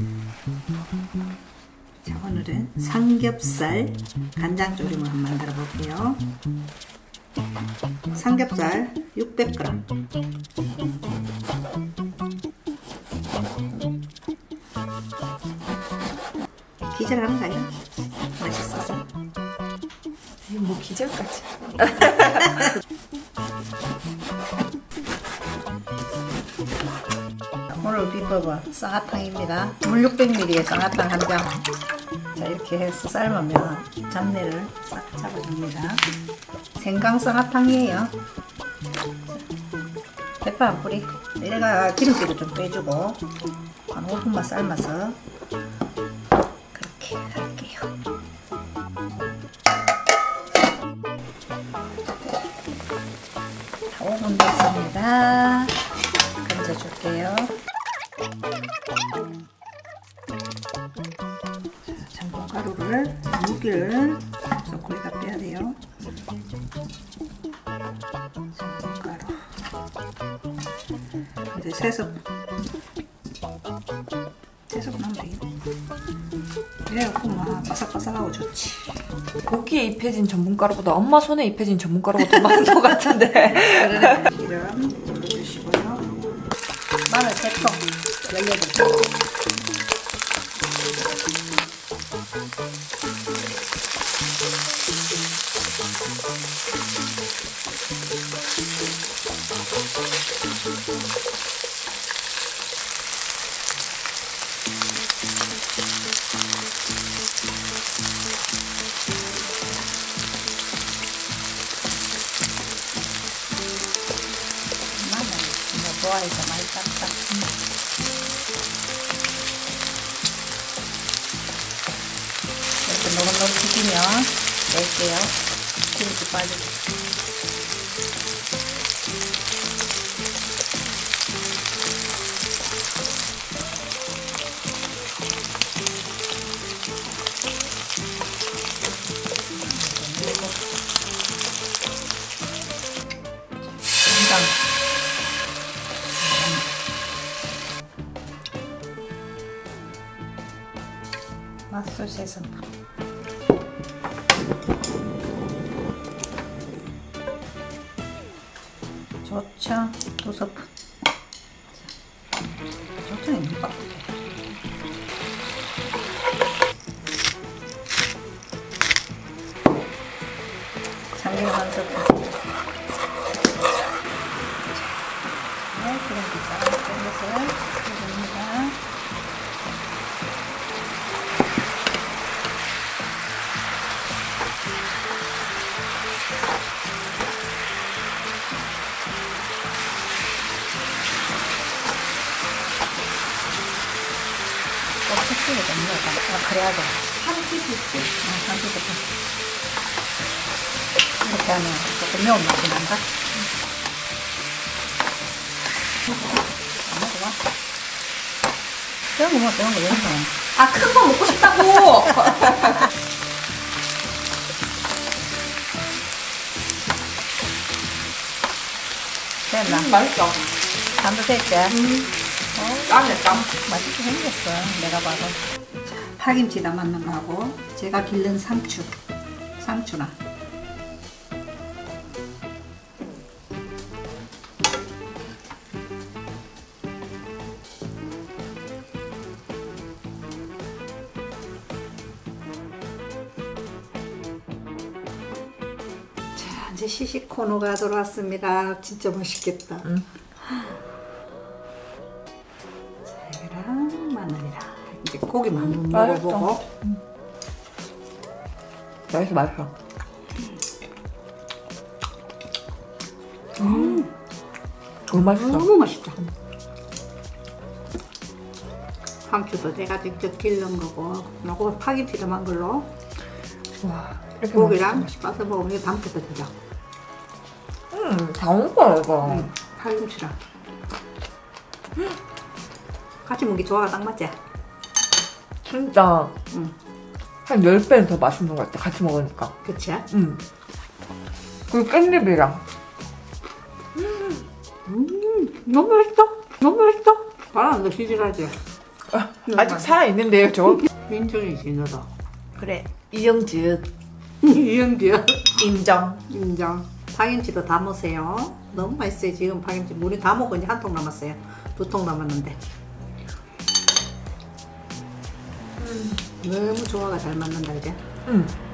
자, 오늘은 삼겹살 간장조림을 한번 만들어 볼게요. 삼겹살 600g, 기절하는 거 아니야? 맛있어서. 뭐 기절까지. 오늘 비법은 쌍화탕입니다. 물 600ml에 쌍화탕 한 장. 자, 이렇게 해서 삶으면 잡내를 싹 잡아줍니다. 생강 쌍화탕이에요. 대파 한 뿌리. 내가 기름기를 좀 빼주고 한 5분만 삶아서 그렇게 할게요. 다 5분 됐습니다. 건져줄게요. 전분가루를 물기를 초콜릿 빼야 돼요. 전분가루 이제 세석 넣으면 되겠네. 이래갖고 막 바삭바삭하고 좋지. 고기에 입혀진 전분가루보다 엄마 손에 입혀진 전분가루가 더 많은 것 같은데. 기름 올려주시고요. 마늘 3통 열려주세요. 좋아해서 많이 딱딱. 이렇게 노릇노릇해지면 낼게요. 기름기 빠지고. 맛술 3스푼, 조청 2스푼. 조청이 누가 참기름 1스푼. 네, 기름기 잘 땡겨서 해줍니다. 꼭 됩니다. 그래야 돼. 한 티스푼. 한 티스푼. 이렇게 하면 조금 매운맛이 난다. 안 먹어봐. 매운 거 왜 먹어? 아, 큰 거 먹고 싶다고! 됐나? 맛있어. 간도 됐지? 땀네, 땀. 맛있게 생겼어, 내가 봐도. 파김치 담았는 거하고 제가 기른 상추나. 자, 이제 시시코너가 돌아왔습니다. 진짜 맛있겠다. 자, 이거랑 마늘이랑 이제 고기만 한번 먹어보고. 맛있어. 너무 맛있어. 너무 맛있다. 상추도 제가 직접 기른 거고, 요거 파김치 담은 걸로 와, 고기랑 싸서 먹으면 이거 담게 되죠. 다 먹어, 이거. 파김치랑 같이 먹기 조화가 딱 맞지? 진짜 한 10배는 더 맛있는 것 같아, 같이 먹으니까. 그치? 그리고 깻잎이랑. 너무 맛있어. 너무 맛있어. 아, 너 시질하지? 아직 살아있는데요, 저? 인정이지 너도. 그래, 이정지읒. 이영규 인정. 인정. 파김치도 담으세요. 너무 맛있어요. 지금 파김치 물이 다 먹고 이제 한 통 남았어요. 2통 남았는데. 너무 조화가 잘 맞는다 이제. 응.